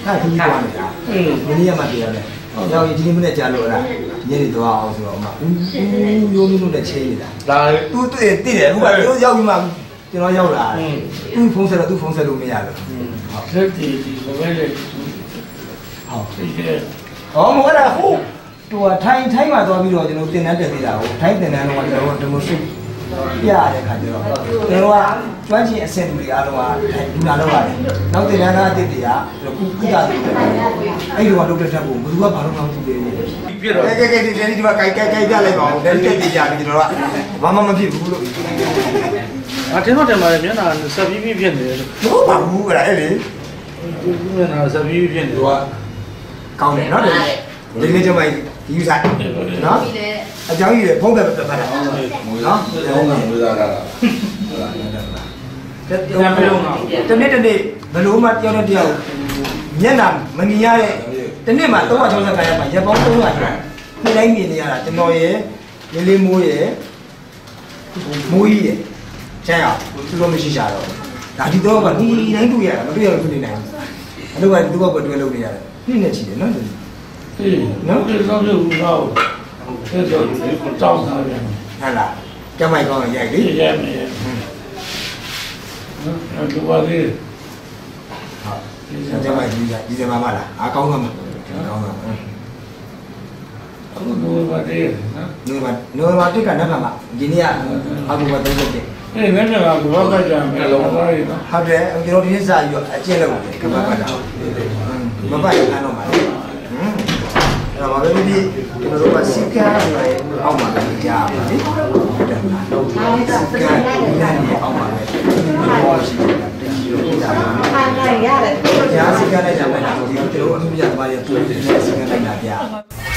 太听惯了呀，没那么别的，要一听不得加入了，你得多好说嘛，有那种的车的，都对的，如果要嘛，就那要啦，都风车都没呀了， 好，这地我们这， 好， 这些， 哦，我那好，多台嘛多比如就电脑这里啦，台电脑的话就这么说。ပြရတဲ့ခါကျတော့ကျွန်တော်ကကျွမ်းကျင်အဆင့်တွေအားလုံးကလူနာလောက်ရတယ်။နောက်တင်တန်းသားအစ်တွေကကုသတယ်အဲ့ဒီတော့လုပ်တဲ့တက်ဖို့ဘယ်သူကဘာလို့မှမသိသေးဘူး။ပြတော့ကဲဒီမှာကြိုက်ပြလိုက်ပါဦး။ဒါတက်ပြကြပြီကျွန်တော်ကဘာမှမဖြစ်ဘူးလို့။အတင်းတော့တယ်မှာမျက်နှာဆက်ပြီးဖြစ်နေတယ်လို့။ဟုတ်ပါဘူးအဲ့ဒါအဲ့လေ။မျက်နှာဆက်ပြီးဖြစ်နေတော့ကောင်းတယ်နော်ဒီနေ့ကျမဒီယူဆိုင်နော်အကြောင်းကြီးဖုံးတယ်ပတ်တာနော်ဘုံကဝေးသားတာတနေ့ဘယ်လိုမှတယောက်နဲ့တယောက်မျက်နှာမမြင်ရတဲ့တနေ့မှ365ရက်မှရက်ပေါင်း300ကျော်နေ့တိုင်းမြင်နေရတာကျွန်တော်ရဲ့လေးမိုးရဲ့မိုးကြီးရဲ့ကျန်ရသူတို့မရှိကြတော့ဒါဒီတော့ကဒီတိုင်းတွေ့ရတာမတွေ့ရဘူးနေနိုင်ဘူးအဲ့လိုကသူကပဲတွေ့လို့နေရတယ်နေ့နဲ့ချီတယ်နော်နော်ဒီတော့ဘူးတော့အဲ့တော့ဒီကိုတောင်းထားပြန်ဟုတ်လားကျမိုက်ကောင်းရိုက်လေရိုက်မယ်နော်ဒီပါလေးဟုတ်ကျမိုက်ဒီစမှာမလားအားကောင်းမှာကောင်းမှာအခုနိုးပါသေးနိုးပါတစ်ကနက်ကမှာဒီနေ့ကအောက်တိုဘာ31 အေးငါကဘာကကြမယ်လောပါရီနော်ဟုတ်တယ်ကျွန်တော်ဒီနေ့စာယူအကျင့်လုပ်တယ်ကမ္ဘာကတာမပတ်ရအောင်ပါအဲ့တော့ဘာပဲဒီကျွန်တော်တို့ကစီကံတွေအောက်မှာကြားပါလေဟုတ်တယ်လားတော့စီကံတွေအောက်မှာပဲဘောရှိတယ်အားရရတယ်ကြားစီကံနဲ့ကြားမယ်လားဒီကျွန်တော်အမှုပြပါရတူတယ်စီကံလိုက်တာပြ